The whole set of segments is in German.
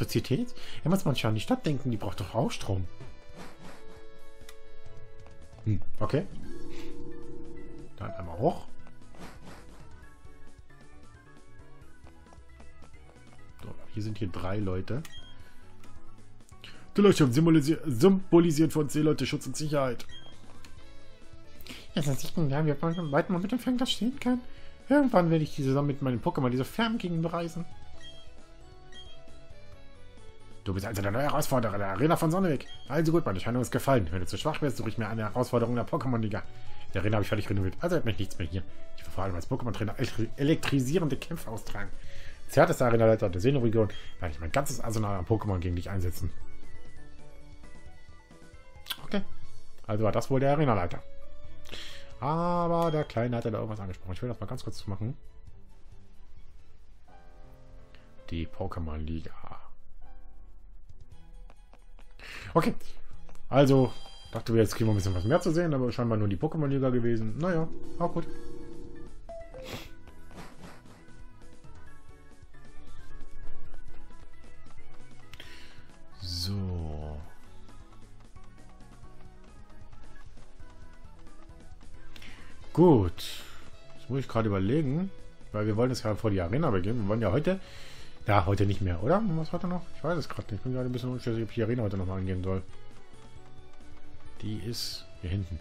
Elektrizität? Er muss man schon an die Stadt denken, die braucht doch auch Strom. Okay. Dann einmal hoch. So, hier sind hier 3 Leute. Der Leuchtturm symbolisiert für uns Seeleute Schutz und Sicherheit. Jetzt als ich ja, wir weit mal mit dem Fanglas stehen kann. Irgendwann werde ich zusammen mit meinen Pokémon diese Ferngegend bereisen. Du bist also der neue Herausforderer der Arena von Sonneweg. Also gut, meine Entscheidung ist gefallen. Wenn du zu schwach bist, suche ich mir eine Herausforderung der Pokémon-Liga. Die Arena habe ich fertig renoviert, also hat mich nichts mehr hier. Ich will vor allem als Pokémon-Trainer elektrisierende Kämpfe austragen. Als härtester Arenaleiter der Sinnoh-Region werde ich mein ganzes Arsenal an Pokémon gegen dich einsetzen. Okay. Also war das wohl der Arenaleiter. Aber der Kleine hat ja da irgendwas angesprochen. Ich will das mal ganz kurz machen. Die Pokémon-Liga. Okay. Also, dachte wir, jetzt kriegen wir ein bisschen was mehr zu sehen, aber scheinbar nur die Pokémon-Liga gewesen. Naja, auch gut. So. Gut. Jetzt muss ich gerade überlegen, weil wir wollen das ja vor die Arena begehen. Wir wollen ja heute... Ja, heute nicht mehr, oder? Was heute noch? Ich weiß es gerade nicht. Ich bin gerade ein bisschen unschlüssig, ob ich die Arena heute nochmal angehen soll. Die ist hier hinten.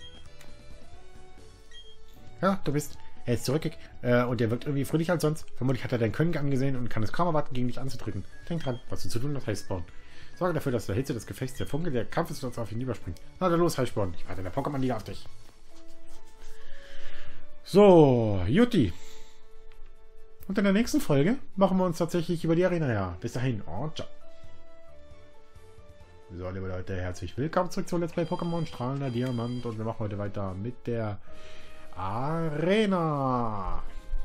Ja, du bist... Er ist zurück und der wirkt irgendwie fröhlicher als sonst. Vermutlich hat er dein Können angesehen und kann es kaum erwarten, gegen dich anzudrücken. Denk dran, was du zu tun hast, Heißborn. Sorge dafür, dass der Hitze des Gefechts der Funke der Kampfesluft auf ihn überspringt. Na dann los, Heißborn. Ich warte in der Pokémon-Liga auf dich. So, Jutti. Und in der nächsten Folge machen wir uns tatsächlich über die Arena her. Bis dahin und ciao. So, liebe Leute, herzlich willkommen zurück zu Let's Play Pokémon Strahlender Diamant. Und wir machen heute weiter mit der Arena.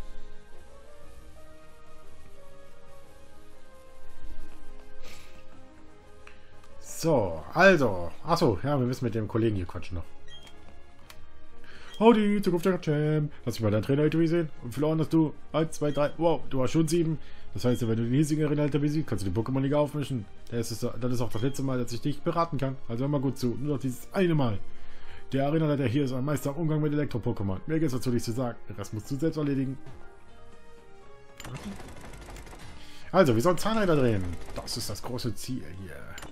So, also. Achso, ja, wir müssen mit dem Kollegen hier quatschen noch. Howdy, zukünftiger Champ. Lass mich mal deinen Trainer heute sehen. Und verloren hast du 1, 2, 3. Wow, du hast schon 7. Das heißt, wenn du den hiesigen Arenaleiter besiegst, kannst du die Pokémon-Liga aufmischen. Das ist auch das letzte Mal, dass ich dich beraten kann. Also hör mal gut zu. Nur noch dieses eine Mal. Der Arenaleiter hier ist ein Meister im Umgang mit Elektro-Pokémon. Mehr gibt es dazu nicht zu sagen. Den Rest musst du selbst erledigen. Also, wir sollen Zahnräder drehen. Das ist das große Ziel hier.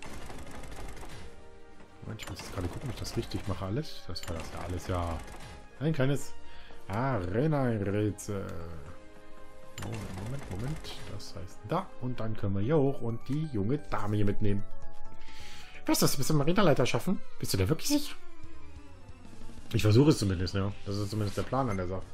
Moment, ich muss jetzt gerade gucken, ob ich das richtig mache alles. Das war das ja alles, ja. Ein kleines Arena-Rätsel. Moment. Das heißt da. Und dann können wir hier hoch und die junge Dame hier mitnehmen. Weißt du, das bis zum Arenaleiter schaffen? Bist du da wirklich sicher? Ich versuche es zumindest, ja. Das ist zumindest der Plan an der Sache.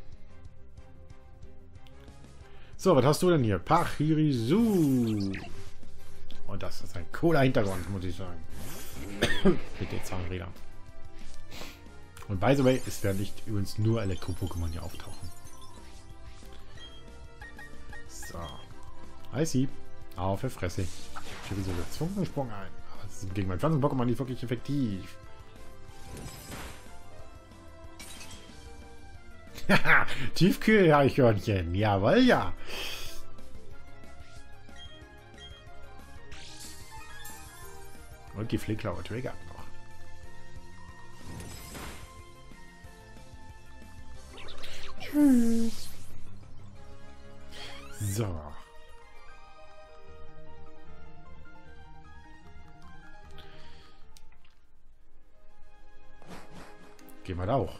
So, was hast du denn hier? Pachirisu. Und das ist ein cooler Hintergrund, muss ich sagen. Mit den Zahnrädern. Und by the way, es werden nicht übrigens nur Elektro-Pokémon hier auftauchen. So. Icy. Auf der Fresse. Ich habe so einen Funkensprung ein. Das ist gegen mein Pflanzen-Pokémon nicht wirklich effektiv. Haha, Tiefkühl-Eichhörnchen. Jawohl, ja. Und die Flicklaue Trigger noch. Tschüss. So. Gehen wir da auch.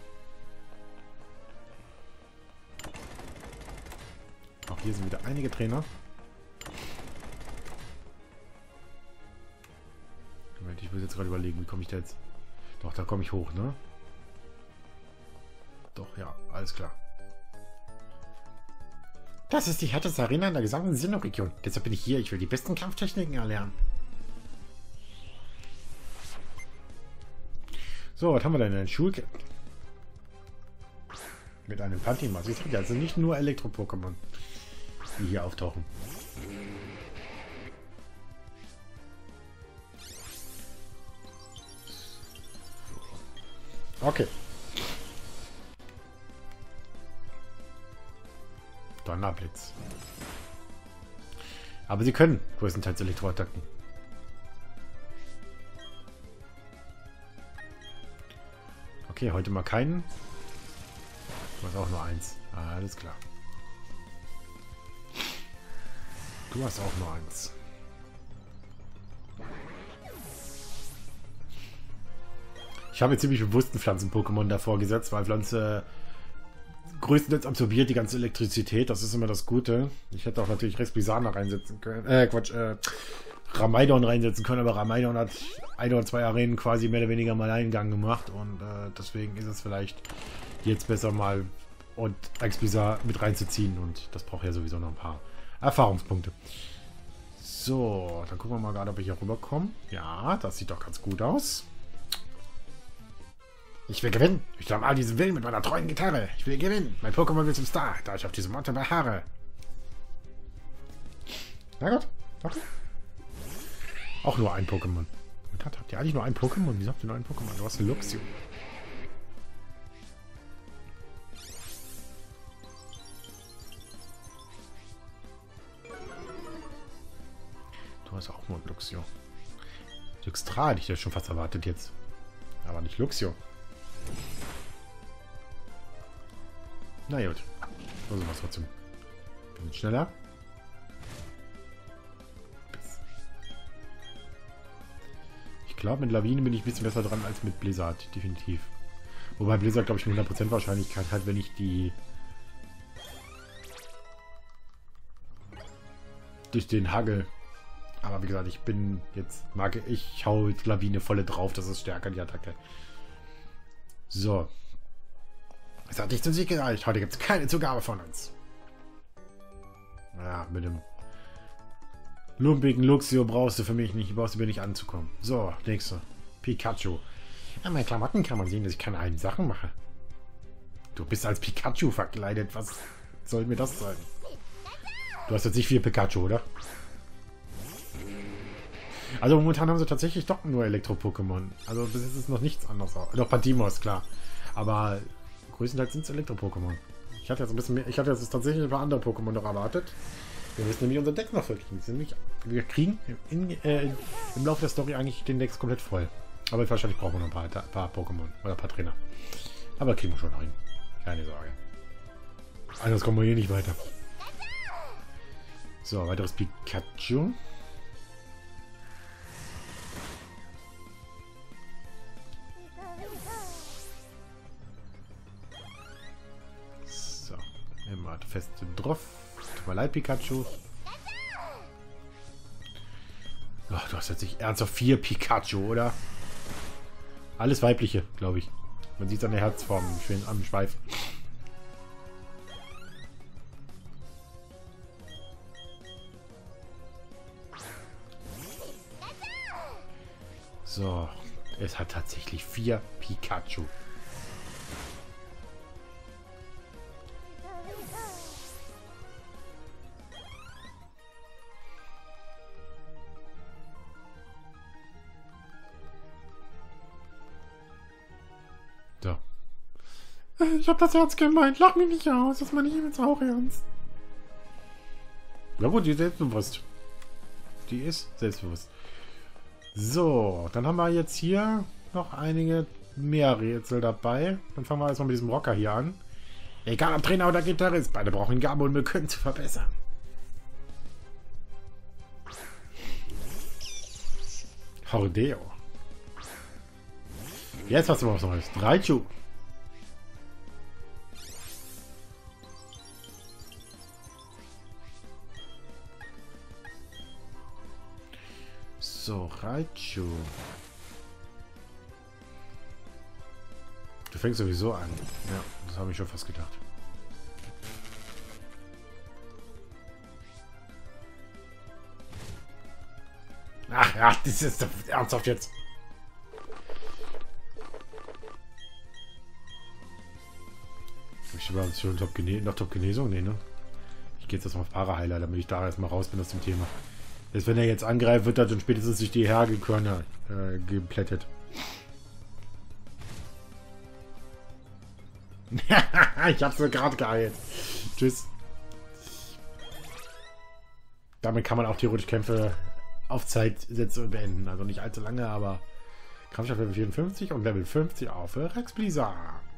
Auch hier sind wieder einige Trainer. Ich muss jetzt gerade überlegen, wie komme ich da jetzt... Doch, da komme ich hoch, ne? Doch, ja, alles klar. Das ist die härteste Arena in der gesamten Sinnoh-Region. Deshalb bin ich hier. Ich will die besten Kampftechniken erlernen. So, was haben wir denn? Ein Schulkind. Mit einem Pantimas. Ich sage also nicht nur Elektro-Pokémon, die hier auftauchen. Okay. Donnerblitz. Aber sie können größtenteils Elektroattacken. Okay, heute mal keinen. Du hast auch nur eins. Alles klar. Du hast auch nur eins. Ich habe jetzt ziemlich bewusst einen Pflanzen-Pokémon davor gesetzt, weil Pflanze größtenteils absorbiert die ganze Elektrizität. Das ist immer das Gute. Ich hätte auch natürlich Resplisana reinsetzen können. Ramaidon reinsetzen können, aber Ramaidon hat 1 oder 2 Arenen quasi mehr oder weniger mal Eingang gemacht und deswegen ist es vielleicht jetzt besser mal und Explisar mit reinzuziehen und das braucht ja sowieso noch ein paar Erfahrungspunkte. So, dann gucken wir mal gerade, ob ich hier rüberkomme. Ja, das sieht doch ganz gut aus. Ich will gewinnen. Ich glaube all diesen Willen mit meiner treuen Gitarre. Ich will gewinnen. Mein Pokémon will zum Star, da ich auf diesem Monte beharre. Na gut. Okay. Auch nur ein Pokémon. Habt ihr eigentlich nur ein Pokémon? Wieso habt ihr nur ein Pokémon? Du hast ein Luxio. Du hast auch nur ein Luxio. Luxtra hätte ich ja schon fast erwartet jetzt. Aber nicht Luxio. Na gut. Also was trotzdem. Bin schneller. Ich glaube, mit Lawine bin ich ein bisschen besser dran als mit Blizzard. Definitiv. Wobei Blizzard, glaube ich, eine 100% Wahrscheinlichkeit hat, wenn ich die durch den Hagel. Aber wie gesagt, ich bin jetzt ich hau jetzt Lawine volle drauf. Das ist stärker, die Attacke. So. Es hat nicht zum Sieg gereicht. Heute gibt es keine Zugabe von uns. Ja, mit dem lumpigen Luxio brauchst du mir nicht anzukommen. So, nächste. Pikachu. An meinen Klamotten kann man sehen, dass ich keine alten Sachen mache. Du bist als Pikachu verkleidet. Was soll mir das sagen? Du hast jetzt nicht viel Pikachu, oder? Also momentan haben sie tatsächlich doch nur Elektro-Pokémon. Also bis jetzt ist noch nichts anderes. Doch Pantimos, klar. Aber größtenteils sind es Elektro-Pokémon. Ich hatte jetzt ein bisschen mehr. Ich hatte jetzt tatsächlich ein paar andere Pokémon noch erwartet. Wir müssen nämlich unser Deck noch voll kriegen. Wir kriegen im Laufe der Story eigentlich den Deck komplett voll. Aber wahrscheinlich brauchen wir noch ein paar Pokémon oder ein paar Trainer. Aber kriegen wir schon rein. Keine Sorge. Anders kommen wir hier nicht weiter. So, weiteres Pikachu. So, immer fest drauf. Tut mir leid, Pikachu. Ach, du hast jetzt nicht ernsthaft 4 Pikachu, oder? Alles weibliche, glaube ich. Man sieht es an der Herzform, schön am Schweif. So, es hat tatsächlich 4 Pikachu. So. Ich hab das Herz gemeint. Lach mich nicht aus. Das meine ich jetzt auch ernst. Ja gut, die ist selbstbewusst. Die ist selbstbewusst. So, dann haben wir jetzt hier noch einige mehr Rätsel dabei. Dann fangen wir erstmal mit diesem Rocker hier an. Egal ob Trainer oder Gitarrist, beide brauchen Gabe und wir können zu verbessern. Hordeo. Jetzt hast du was Neues. Raichu. So, Raichu. Du fängst sowieso an. Ja, das habe ich schon fast gedacht. Ach ja, das ist ernsthaft jetzt. Ich war schon Top-Genesung? Nee, ne? Ich gehe jetzt erstmal auf Paraheiler, damit ich da erstmal raus bin aus dem Thema. Jetzt, wenn er jetzt angreift, wird er dann spätestens sich die Hagelkörner geplättet. Ich hab's mir gerade geheilt. Tschüss. Damit kann man auch theoretisch Kämpfe auf Zeit setzen und beenden. Also nicht allzu lange, aber Kampfschaft Level 54 und Level 50 auf Rex Blizzard.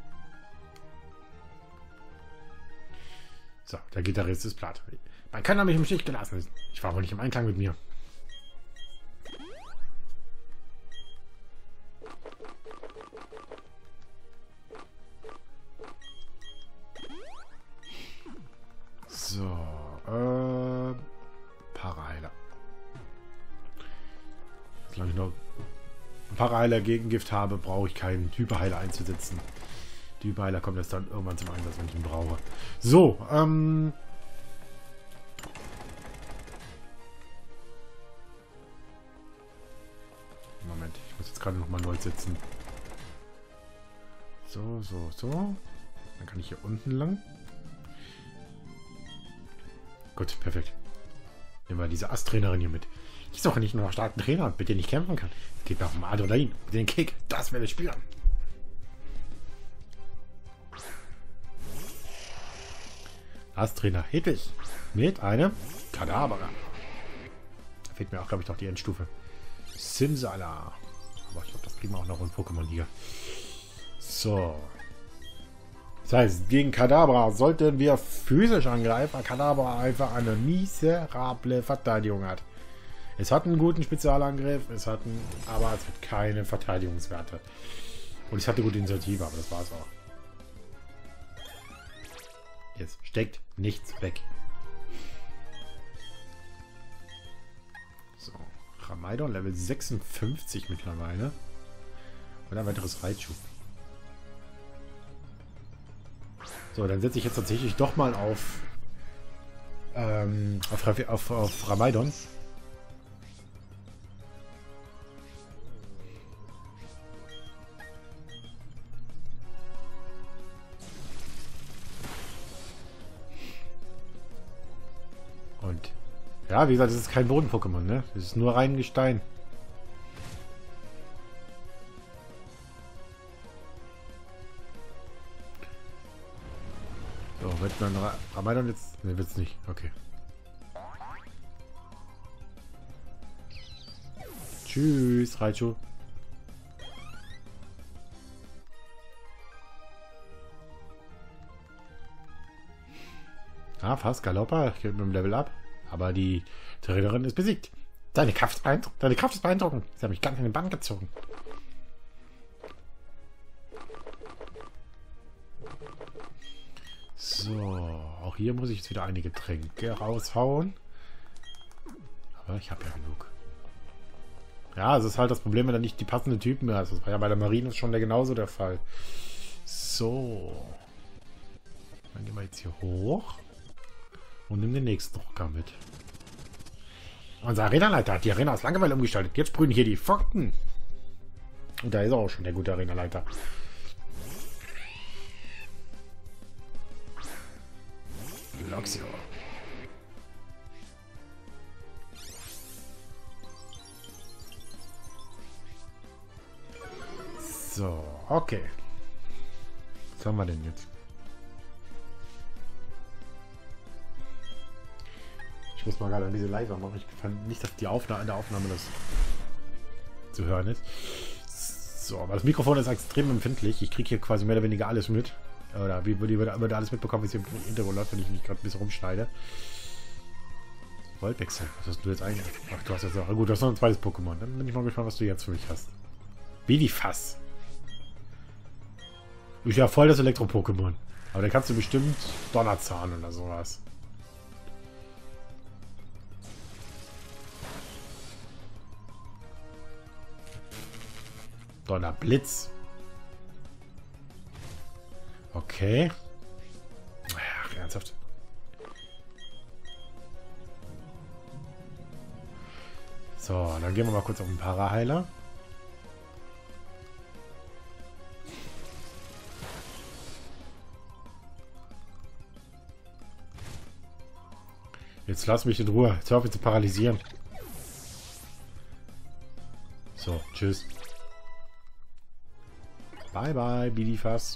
So, der Gitarrist ist platt. Man kann mich im Stich gelassen. Ich war wohl nicht im Einklang mit mir. So, Paraheiler. Solange ich noch Paraheiler Gegengift habe, brauche ich keinen Hyperheiler einzusetzen. Die Hyperheiler kommen erst dann irgendwann zum Einsatz, wenn ich ihn brauche. So, Moment, ich muss jetzt gerade nochmal neu setzen. So, so, so. Dann kann ich hier unten lang. Gut, perfekt. Nehmen wir diese Ast-Trainerin hier mit. Die ist doch nicht nur ein starker Trainer, mit dem ich kämpfen kann. Es geht mir auch um Adrenalin. Mit den Kick, das werde ich spielen. Ast-Trainer Hedwig. Mit einem Kadabra. Da fehlt mir auch, glaube ich, noch die Endstufe. Simsala. Aber ich glaube, das kriegen wir auch noch in Pokémon-Liga. So. Das heißt, gegen Kadabra sollten wir physisch angreifen, weil Kadabra einfach eine miserable Verteidigung hat. Es hat einen guten Spezialangriff, aber es hat keine Verteidigungswerte. Und es hatte gute Initiative, aber das war's auch. Jetzt steckt nichts weg. So, Ramaidon Level 56 mittlerweile. Und ein weiteres Raichu. So, dann setze ich jetzt tatsächlich doch mal auf Ramaidon. Und ja, wie gesagt, das ist kein Boden-Pokémon, ne? Das ist nur rein Gestein. So, wird man Ramaidon jetzt? Ne, wird's nicht. Okay. Tschüss, Raichu. Ah, fast Galoppa. Ich gebe mit dem Level ab. Aber die Trainerin ist besiegt. Deine Kraft ist beeindruckend. Sie hat mich ganz in den Bann gezogen. So, auch hier muss ich jetzt wieder einige Tränke raushauen. Aber ich habe ja genug. Ja, es ist halt das Problem, wenn er nicht die passenden Typen mehr hat. Das war ja bei der Marine schon genauso der Fall. So. Dann gehen wir jetzt hier hoch. Und nehmen den nächsten Rocker mit. Unser Arenaleiter hat die Arena aus Langeweile umgestaltet. Jetzt sprühen hier die Pfoten. Und da ist auch schon der gute Arenaleiter. Luxio. So, okay. Was haben wir denn jetzt? Ich muss mal gerade an diese Leiser machen. Ich fand nicht, dass die Aufnahme in der Aufnahme das zu hören ist. So, aber das Mikrofon ist extrem empfindlich. Ich kriege hier quasi mehr oder weniger alles mit. Oder wie würde alles mitbekommen, wie es im Hintergrund läuft, wenn ich mich gerade ein bisschen rumschneide. Voltwechsel. Was hast du jetzt eigentlich? Ach, du hast jetzt auch. Gut, du hast noch ein zweites Pokémon. Dann bin ich mal gespannt, was du jetzt für mich hast. Wie die Fass. Ist ja voll das Elektro-Pokémon. Aber da kannst du bestimmt Donnerzahn oder sowas. Donnerblitz. Okay. Ach, ernsthaft. So, dann gehen wir mal kurz auf den Paraheiler. Jetzt lass mich in Ruhe. Jetzt hör auf mich zu paralysieren. So, tschüss. Bye bye, Bidifass.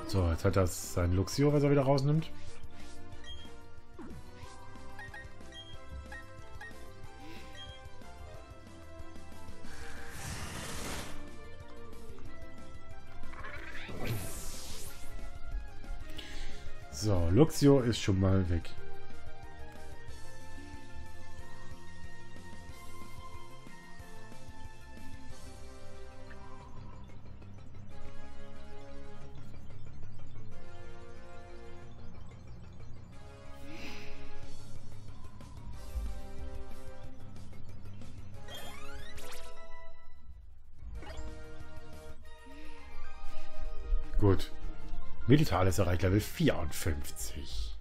So, jetzt hat er sein Luxio, was er wieder rausnimmt. So, Luxio ist schon mal weg. Gut. Militalis erreicht Level 54.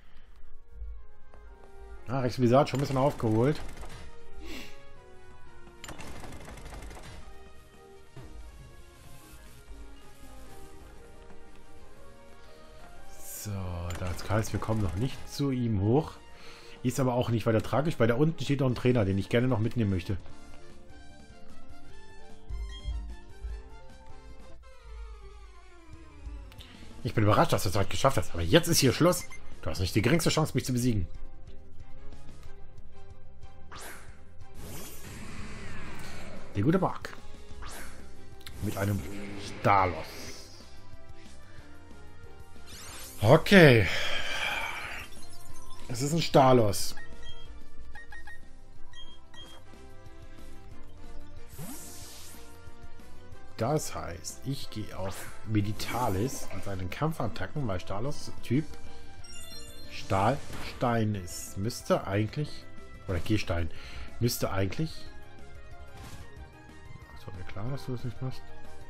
Ah, Rex Blizzard schon ein bisschen aufgeholt. So, da ist Karls, wir kommen noch nicht zu ihm hoch. Ist aber auch nicht weiter tragisch, weil da unten steht noch ein Trainer, den ich gerne noch mitnehmen möchte. Ich bin überrascht, dass du es heute geschafft hast, aber jetzt ist hier Schluss. Du hast nicht die geringste Chance, mich zu besiegen. Der gute Mark. Mit einem Stalos. Okay. Es ist ein Stalos. Das heißt, ich gehe auf Militalis und seinen Kampfattacken, weil Stalos Typ Stahlstein ist. Müsste eigentlich, oder Gehstein, müsste eigentlich. Das war mir klar, dass du das nicht machst.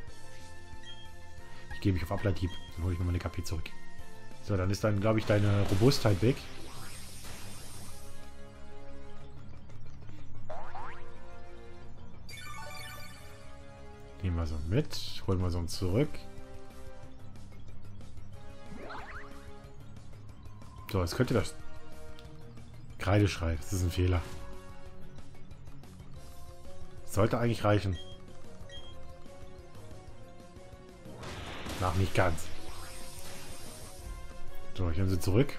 Ich gehe mich auf Ableithieb, dann hole ich nochmal eine KP zurück. So, dann ist dann, glaube ich, deine Robustheit weg. Nehmen wir so mit. Holen wir so zurück. So, jetzt könnte das Kreideschrei. Das ist ein Fehler. Sollte eigentlich reichen. Nach nicht ganz. So, ich nehme sie zurück.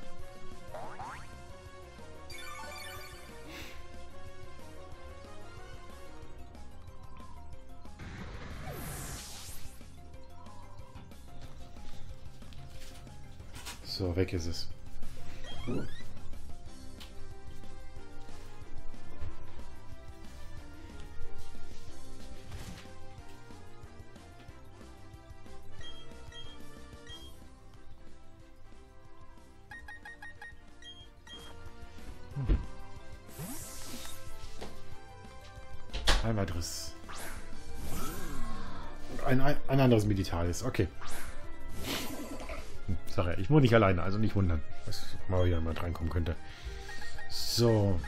So, weg ist es. Ein weiteres. Ein anderes Militaris. Okay. Sache. Ich wohne nicht alleine, also nicht wundern, dass mal wieder jemand reinkommen könnte. So.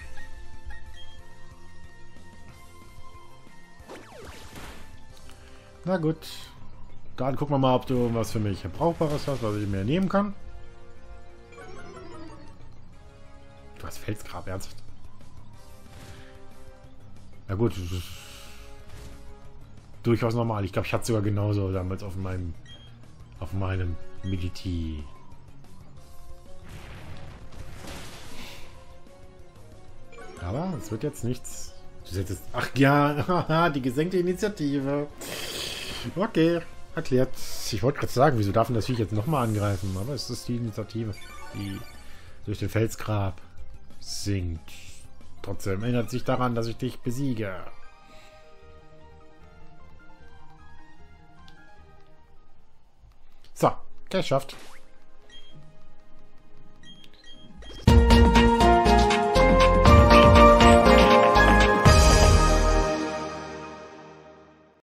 Na gut. Dann gucken wir mal, ob du was für mich Brauchbares hast, was ich mir nehmen kann. Du hast Felsgrab, ernsthaft? Na gut. Das ist durchaus normal. Ich glaube, ich hatte sogar genauso damals auf meinem Militi. Aber es wird jetzt nichts. Du setzt. Ach ja, die gesenkte Initiative. Okay, erklärt. Ich wollte gerade sagen, wieso darf denn das Viech jetzt nochmal angreifen? Aber es ist die Initiative, die durch den Felsgrab sinkt. Trotzdem erinnert sich daran, dass ich dich besiege. So, geschafft.